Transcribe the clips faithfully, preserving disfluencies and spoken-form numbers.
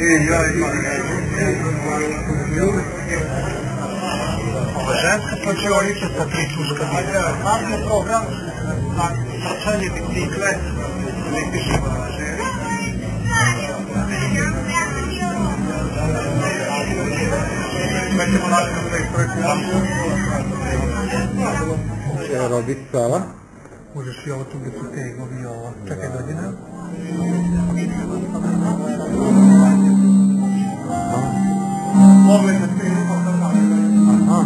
Ovo ženska počeonica sa pričuška. Kako je program za trčanje bicikle, električni vozažeri. Mećemo naći na istoriju. Aerobik sala. Možeš i ovo tu biti tegovi i ovo. Čekaj dođi nam. Pogledaj se i Aha.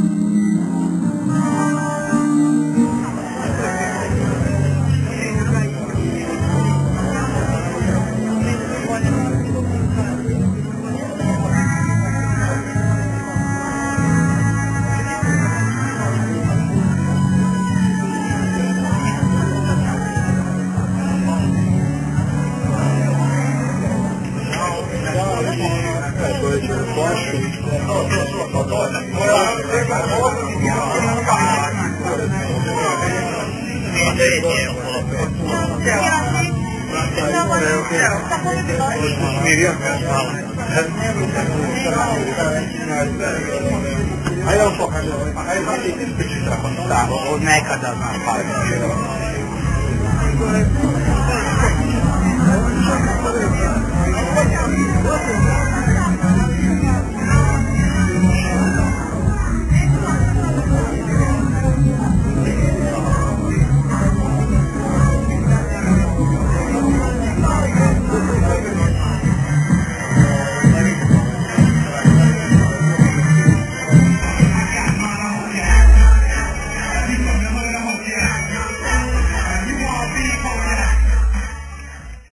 Ajde vam pokažem, ajde vam ti ispriču tako stavo, od nekada znam pa. Thank you.